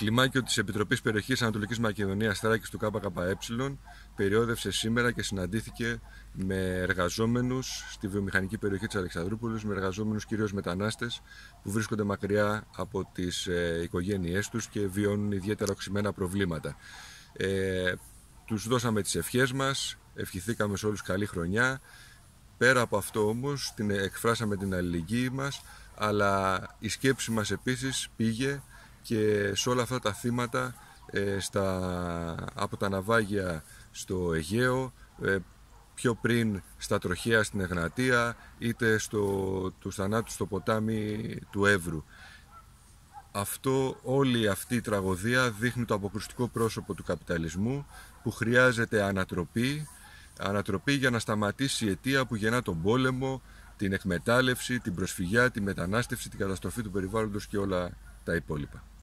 Κλιμάκιο της Επιτροπής Περιοχής Ανατολικής Μακεδονίας Θράκης του ΚΚΕ περιόδευσε σήμερα και συναντήθηκε με εργαζόμενους στη βιομηχανική περιοχή της Αλεξανδρούπολης, με εργαζόμενους κυρίως μετανάστες που βρίσκονται μακριά από τις οικογένειές τους και βιώνουν ιδιαίτερα οξυμένα προβλήματα. Τους δώσαμε τις ευχές μας, ευχηθήκαμε σε όλους καλή χρονιά. Πέρα από αυτό όμως εκφράσαμε την αλληλεγγύη μας, αλλά η σκέψη μας επίσης πήγε και σε όλα αυτά τα θύματα από τα ναυάγια στο Αιγαίο, πιο πριν στα τροχαία στην Εγνατία, είτε τους θανάτους στο ποτάμι του Εύρου. Όλη αυτή η τραγωδία δείχνει το αποκρουστικό πρόσωπο του καπιταλισμού, που χρειάζεται ανατροπή για να σταματήσει η αιτία που γεννά τον πόλεμο, την εκμετάλλευση, την προσφυγιά, τη μετανάστευση, την καταστροφή του περιβάλλοντος και όλα τα υπόλοιπα.